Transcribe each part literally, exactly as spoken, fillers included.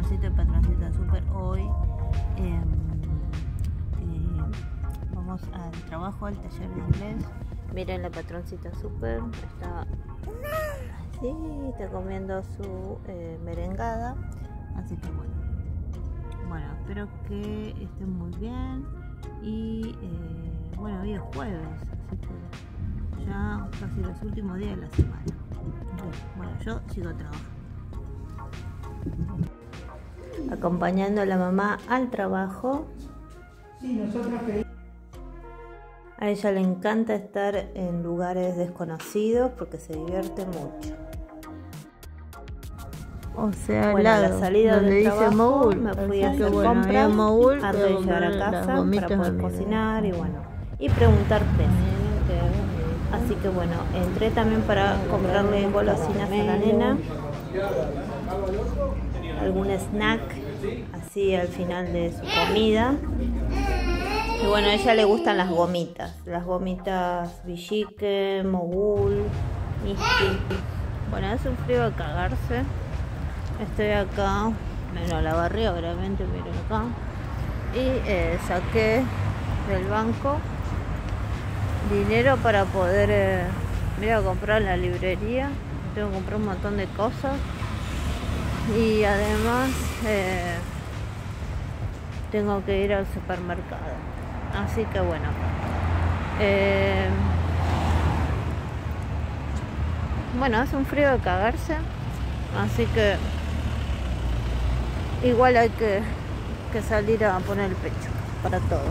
patroncito y patroncita súper. Hoy eh, eh, vamos al trabajo, al taller de inglés. Miren, la patroncita súper está, sí, está comiendo su eh, merengada. Así que bueno, bueno, espero que estén muy bien. Y eh, bueno, hoy es jueves, así que ya casi los últimos días de la semana. Bueno, yo sigo trabajando, acompañando a la mamá al trabajo. Sí, nosotros queríamos. A ella le encanta estar en lugares desconocidos porque se divierte mucho. O sea, bueno, al lado, la salida del trabajo Mogul, me fui a hacer bueno, compras Mogul, antes de llegar a casa para poder cocinar y bueno, y preguntar precios. Así que bueno, entré también para comprarle golosinas a la nena, algún snack así al final de su comida. Y bueno, a ella le gustan las gomitas, las gomitas Villique, Mogul, Misti. Bueno, hace un frío de cagarse. Estoy acá, bueno, la barré obviamente, miren acá. Y eh, saqué del banco dinero para poder eh, ir a comprar en la librería. Tengo que comprar un montón de cosas. Y además eh, tengo que ir al supermercado. Así que bueno. Eh, bueno, hace un frío de cagarse. Así que igual hay que, que salir a poner el pecho para todo.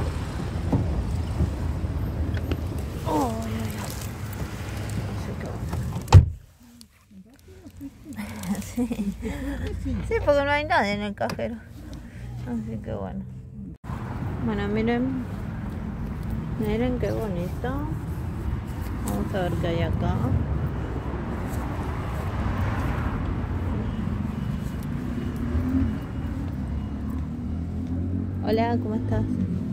Oh, así que bueno. Sí. Sí, porque no hay nadie en el cajero. Así que bueno. Bueno, miren. Miren qué bonito. Vamos a ver qué hay acá. Hola, ¿cómo estás?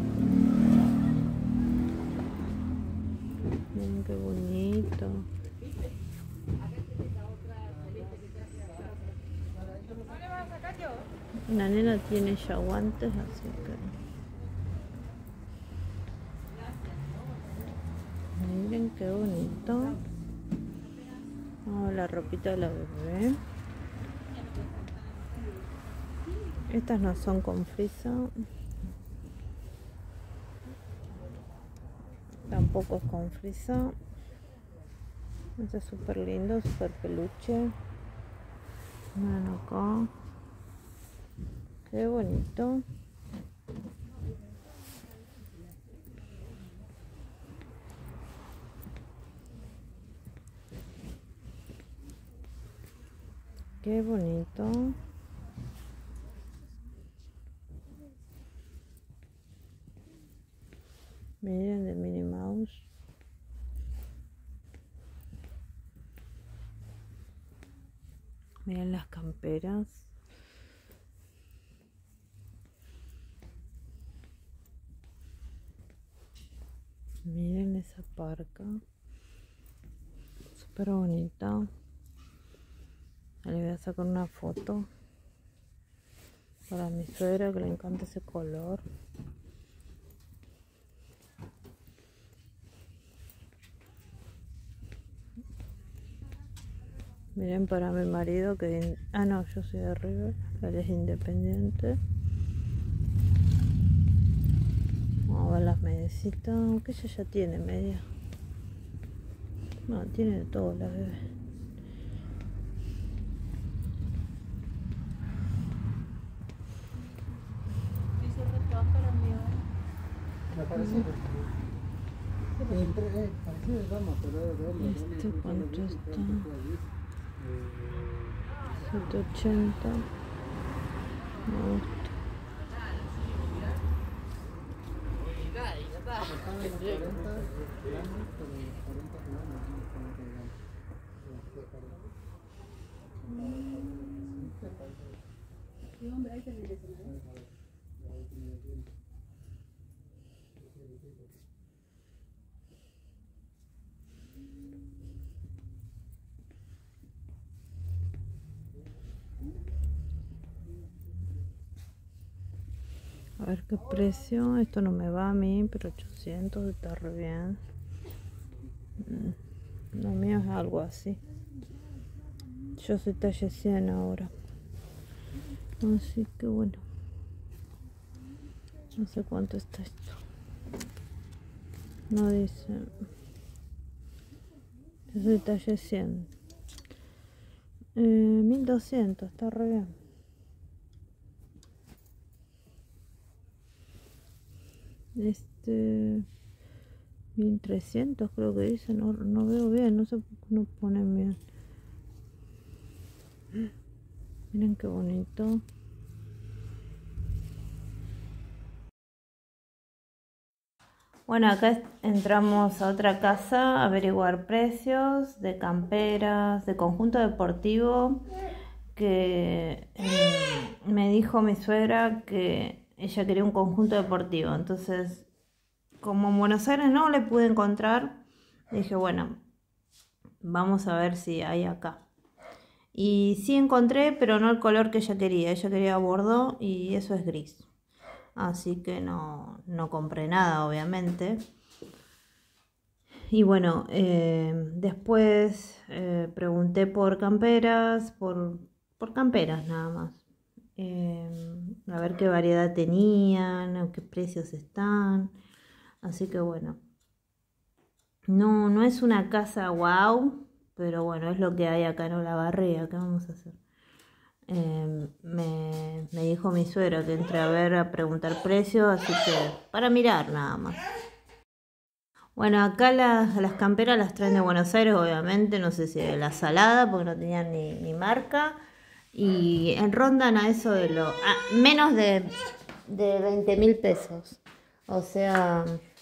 Miren qué bonito. La nena tiene ya guantes, así que... Miren qué bonito. Oh, la ropita de la bebé. Estas no son con frisa. Tampoco es con frisa. Este es súper lindo, súper peluche. Miren acá. Qué bonito. Qué bonito. Miren, de Minnie Mouse. Miren las camperas. Miren esa parca. Súper bonita. Le voy a sacar una foto para mi suegra que le encanta ese color. Miren, para mi marido que... Ah, no, yo soy de River, él es independiente. Vamos a ver las mediecitas, aunque ella ya tiene media. No, tiene de todo la bebé. Este cuánto está, ciento ochenta. Me gusta. ver qué precio. Esto no me va a mí, pero ochocientos está re bien. Lo mío es algo así. Yo soy talle cien ahora. Así que bueno. No sé cuánto está esto. No dice. Yo soy talle cien. Eh, mil doscientos, está re bien. Este. mil trescientos creo que dice. No, no veo bien. No sé por qué no ponen bien. Miren qué bonito. Bueno, acá entramos a otra casa a averiguar precios de camperas, de conjunto deportivo, que eh, me dijo mi suegra que ella quería un conjunto deportivo. Entonces, como en Buenos Aires no le pude encontrar, dije, bueno, vamos a ver si hay acá. Y sí encontré, pero no el color que ella quería. Ella quería bordeaux y eso es gris. Así que no, no compré nada, obviamente. Y bueno, eh, después eh, pregunté por camperas, por, por camperas nada más. Eh, a ver qué variedad tenían, a qué precios están. Así que bueno. No, no es una casa wow, pero bueno, es lo que hay acá en Olavarría. ¿Qué vamos a hacer? Eh, me, me dijo mi suegra que entré a ver, a preguntar precios, así que para mirar nada más. Bueno, acá las, las camperas las traen de Buenos Aires, obviamente, no sé si de La Salada, porque no tenían ni, ni marca, y rondan a eso de lo, a menos de, de veinte mil pesos, o sea,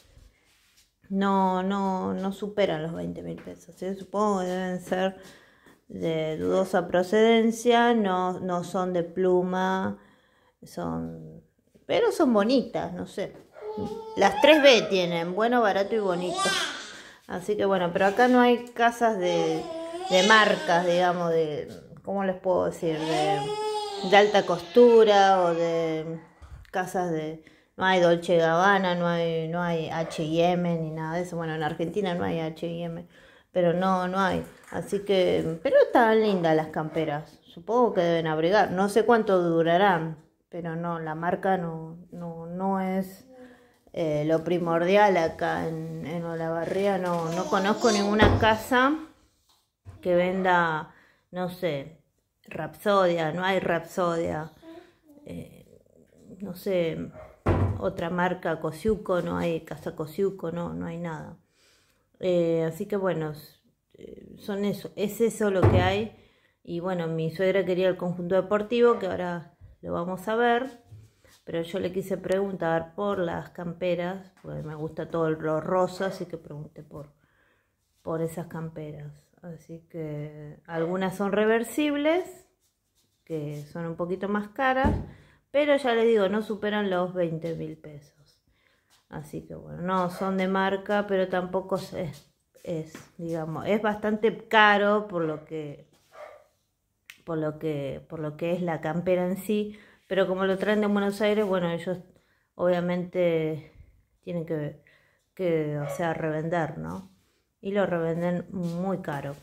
no, no, no superan los veinte mil pesos, ¿sí? Supongo que deben ser de dudosa procedencia, no, no son de pluma, son, pero son bonitas, no sé. Las tres B tienen, bueno, barato y bonito. Así que bueno, pero acá no hay casas de, de marcas, digamos, de, ¿cómo les puedo decir? De, de alta costura o de casas de, no hay Dolce Gabbana, no hay, no hay H y M ni nada de eso. Bueno, en Argentina no hay H y M. Pero no, no hay. Así que, pero están lindas las camperas. Supongo que deben abrigar. No sé cuánto durarán, pero no, la marca no, no, no es eh, lo primordial acá en, en Olavarría. No, no conozco ninguna casa que venda, no sé, Rapsodia. No hay Rapsodia. Eh, no sé, otra marca, Cosiuco. No hay casa Cosiuco, no, no hay nada. Eh, así que bueno, son eso, es eso lo que hay. Y bueno, mi suegra quería el conjunto deportivo, que ahora lo vamos a ver, pero yo le quise preguntar por las camperas, porque me gusta todo lo rosa, así que pregunté por, por esas camperas. Así que algunas son reversibles, que son un poquito más caras, pero ya les digo, no superan los veinte mil pesos. Así que bueno, no son de marca, pero tampoco es, es, digamos, es bastante caro por lo que, por lo que, por lo que es la campera en sí. Pero como lo traen de Buenos Aires, bueno, ellos obviamente tienen que, que, o sea, revender, ¿no? Y lo revenden muy caro.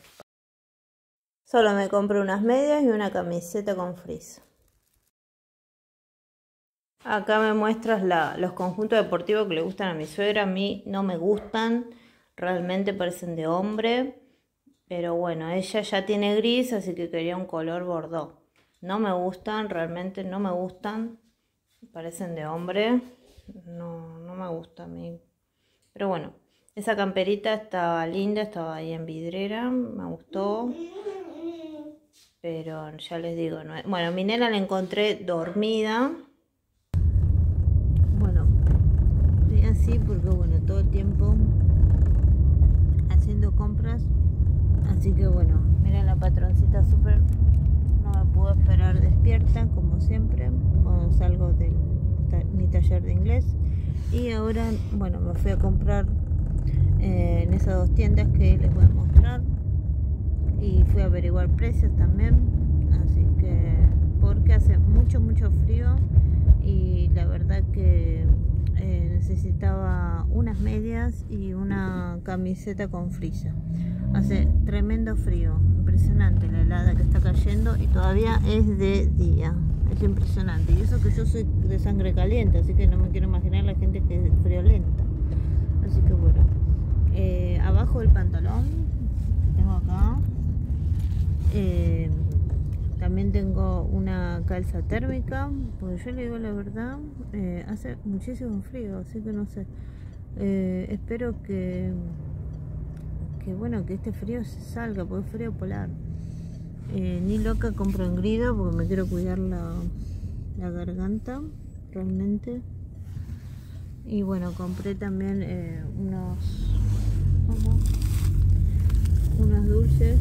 Solo me compré unas medias y una camiseta con frizz. Acá me muestras la, los conjuntos deportivos que le gustan a mi suegra. A mí no me gustan, realmente parecen de hombre. Pero bueno, ella ya tiene gris, así que quería un color bordeaux. No me gustan, realmente no me gustan. Parecen de hombre. No, no me gusta a mí. Pero bueno, esa camperita estaba linda, estaba ahí en vidriera, me gustó. Pero ya les digo, no es... Bueno, mi nena la encontré dormida. Así porque bueno, todo el tiempo haciendo compras, así que bueno, miren la patroncita súper, no me puedo esperar despierta como siempre cuando salgo de mi taller de inglés. Y ahora bueno, me fui a comprar eh, en esas dos tiendas que les voy a mostrar, y fui a averiguar precios también, así que porque hace mucho mucho frío y la verdad que eh, necesitaba unas medias y una camiseta con frisa. Hace tremendo frío, impresionante la helada que está cayendo y todavía es de día, es impresionante. Y eso que yo soy de sangre caliente, así que no me quiero imaginar la gente que es friolenta. Así que bueno, eh, abajo del pantalón que tengo acá, eh, también tengo una calza térmica, porque yo le digo la verdad, eh, hace muchísimo frío, así que no sé, eh, espero que que bueno, que este frío se salga, porque es frío polar. Eh, ni loca compro engrido porque me quiero cuidar la, la garganta realmente. Y bueno, compré también eh, unos ¿cómo? unos dulces,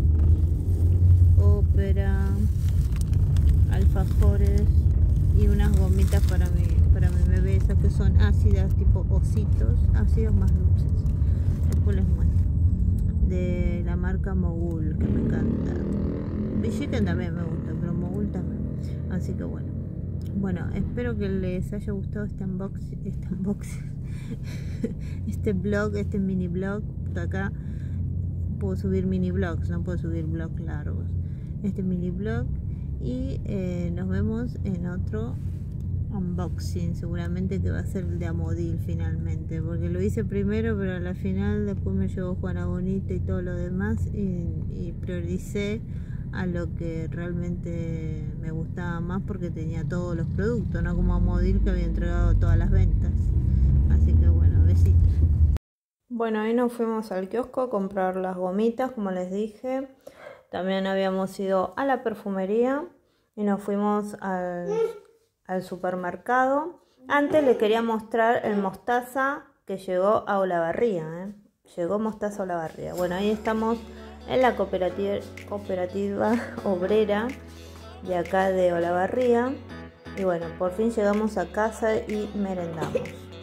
ópera, alfajores y unas gomitas para mi, para mi bebé, esas que son ácidas, tipo ositos, ácidos más dulces. Después les muestro. De la marca Mogul, que me encanta. Villiquen también me gusta, pero Mogul también. Así que bueno. Bueno, espero que les haya gustado este unboxing, este unboxing, este blog, este mini blog. Acá puedo subir mini blogs, no puedo subir blogs largos. Este mini blog. Y eh, nos vemos en otro unboxing, seguramente que va a ser el de Amodil finalmente, porque lo hice primero, pero a la final después me llevó Juana Bonita y todo lo demás, y, y prioricé a lo que realmente me gustaba más, porque tenía todos los productos, no como Amodil, que había entregado todas las ventas. Así que bueno, besitos. Bueno, ahí nos fuimos al kiosco a comprar las gomitas, como les dije. También habíamos ido a la perfumería y nos fuimos al al supermercado. Antes les quería mostrar el mostaza que llegó a Olavarría, ¿eh? Llegó mostaza a Olavarría. Bueno, ahí estamos en la cooperativa, cooperativa obrera de acá de Olavarría. Y bueno, por fin llegamos a casa y merendamos.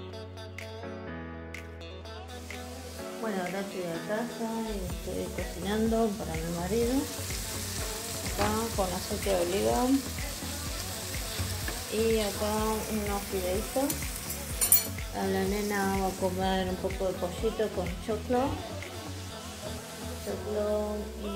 Bueno, ahora estoy a casa y estoy cocinando para mi marido. Acá con aceite de oliva. Y acá unos fideitos. A la nena va a comer un poco de pollito con choclo. Choclo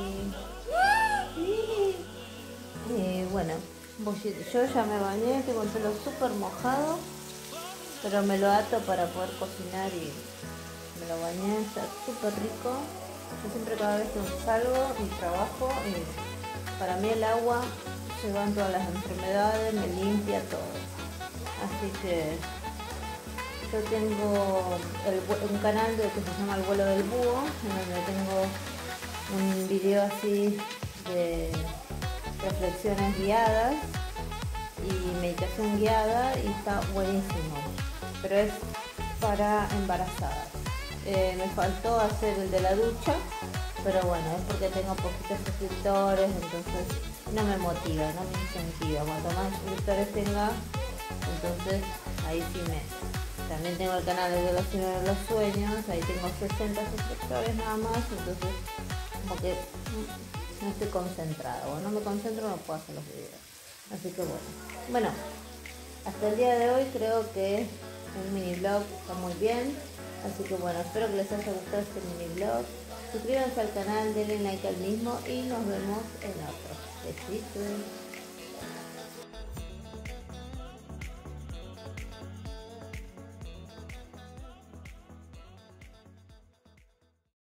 y... Y bueno, pollito. Yo ya me bañé, tengo el pelo súper mojado, pero me lo ato para poder cocinar y me lo bañé, está súper rico. Yo siempre, cada vez que salgo y trabajo, y para mí el agua se van todas las enfermedades, me limpia todo. Así que yo tengo el, un canal de, que se llama El Vuelo del Búho, en donde tengo un video así de reflexiones guiadas y meditación guiada, y está buenísimo, pero es para embarazadas. Eh, me faltó hacer el de la ducha, pero bueno, es porque tengo poquitos suscriptores, entonces no me motiva, no me incentiva. Cuanto más suscriptores tenga, entonces ahí sí me... También tengo el canal de los Señores de los Sueños, ahí tengo sesenta suscriptores nada más, entonces como que no estoy concentrada. Cuando no me concentro no puedo hacer los videos. Así que bueno. Bueno, hasta el día de hoy creo que el mini vlog está muy bien. Así que bueno, espero que les haya gustado este mini vlog. Suscríbanse al canal, denle like al mismo y nos vemos en otro. Besitos.